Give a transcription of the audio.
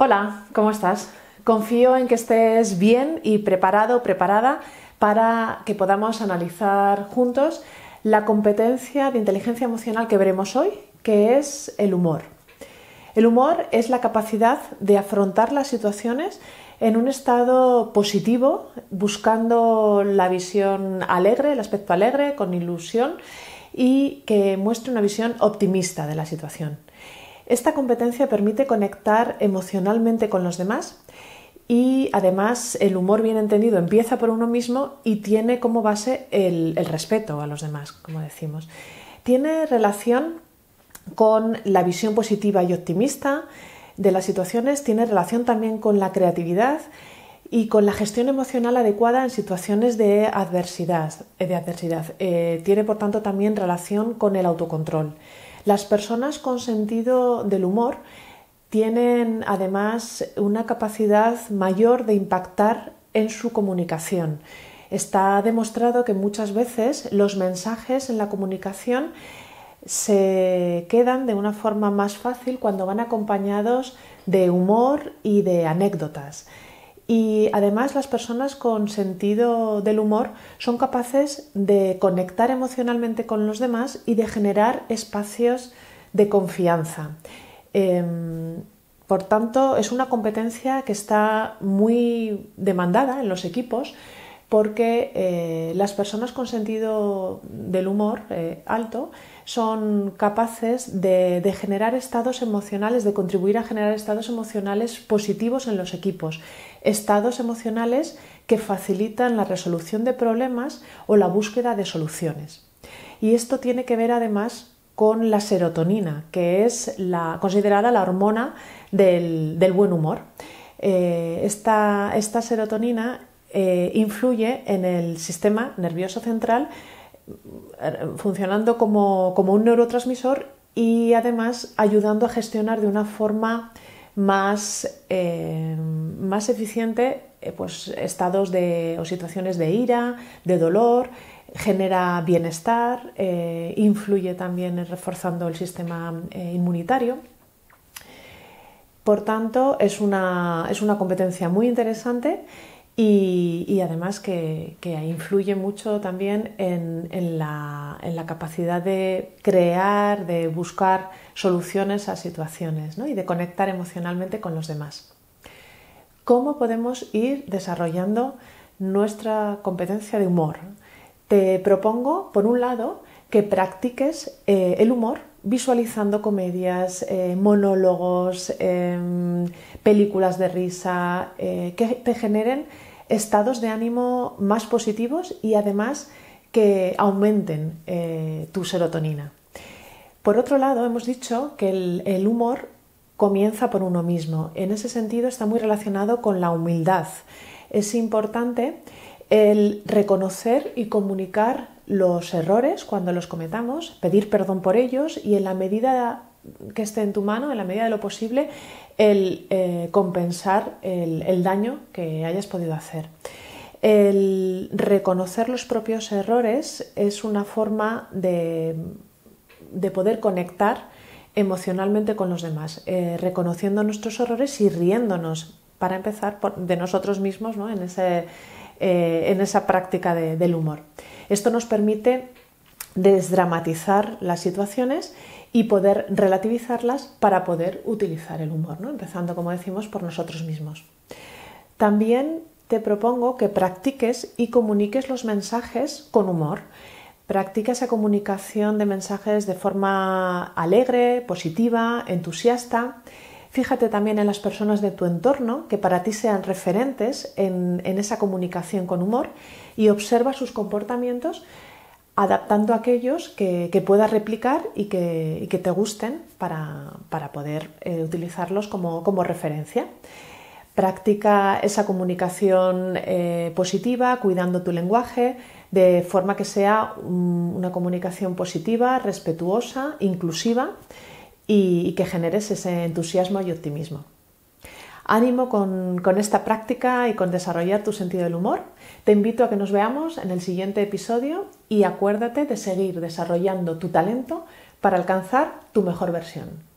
Hola, ¿cómo estás? Confío en que estés bien y preparado o preparada para que podamos analizar juntos la competencia de inteligencia emocional que veremos hoy, que es el humor. El humor es la capacidad de afrontar las situaciones en un estado positivo, buscando la visión alegre, el aspecto alegre, con ilusión y que muestre una visión optimista de la situación. Esta competencia permite conectar emocionalmente con los demás y además el humor bien entendido empieza por uno mismo y tiene como base el respeto a los demás, como decimos. Tiene relación con la visión positiva y optimista de las situaciones, tiene relación también con la creatividad y con la gestión emocional adecuada en situaciones de adversidad. Tiene por tanto también relación con el autocontrol. Las personas con sentido del humor tienen además una capacidad mayor de impactar en su comunicación. Está demostrado que muchas veces los mensajes en la comunicación se quedan de una forma más fácil cuando van acompañados de humor y de anécdotas. Y además las personas con sentido del humor son capaces de conectar emocionalmente con los demás y de generar espacios de confianza. Por tanto, es una competencia que está muy demandada en los equipos porque las personas con sentido del humor alto son capaces de generar estados emocionales, de contribuir a generar estados emocionales positivos en los equipos, estados emocionales que facilitan la resolución de problemas o la búsqueda de soluciones. Y esto tiene que ver además con la serotonina, que es considerada la hormona del buen humor. Esta serotonina influye en el sistema nervioso central, funcionando como un neurotransmisor y además ayudando a gestionar de una forma más eficiente estados o situaciones de ira, de dolor, genera bienestar, influye también en reforzando el sistema inmunitario. Por tanto, es una competencia muy interesante y además que influye mucho también en la capacidad de crear, de buscar soluciones a situaciones, ¿no? Y de conectar emocionalmente con los demás. ¿Cómo podemos ir desarrollando nuestra competencia de humor? Te propongo, por un lado, que practiques el humor visualizando comedias, monólogos, películas de risa que te generen estados de ánimo más positivos y además que aumenten tu serotonina. Por otro lado, hemos dicho que el humor comienza por uno mismo. En ese sentido está muy relacionado con la humildad. Es importante el reconocer y comunicar los errores cuando los cometamos, pedir perdón por ellos y en la medida que esté en tu mano, en la medida de lo posible, el compensar el daño que hayas podido hacer. El reconocer los propios errores es una forma de poder conectar emocionalmente con los demás, reconociendo nuestros errores y riéndonos, para empezar, de nosotros mismos, ¿no? en esa práctica del humor. Esto nos permite desdramatizar las situaciones y poder relativizarlas para poder utilizar el humor, ¿no? Empezando, como decimos, por nosotros mismos. También te propongo que practiques y comuniques los mensajes con humor. Practica esa comunicación de mensajes de forma alegre, positiva, entusiasta. Fíjate también en las personas de tu entorno que para ti sean referentes en esa comunicación con humor y observa sus comportamientos adaptando aquellos que puedas replicar y que te gusten para poder utilizarlos como referencia. Practica esa comunicación positiva, cuidando tu lenguaje, de forma que sea una comunicación positiva, respetuosa, inclusiva y que generes ese entusiasmo y optimismo. Ánimo con esta práctica y con desarrollar tu sentido del humor. Te invito a que nos veamos en el siguiente episodio y acuérdate de seguir desarrollando tu talento para alcanzar tu mejor versión.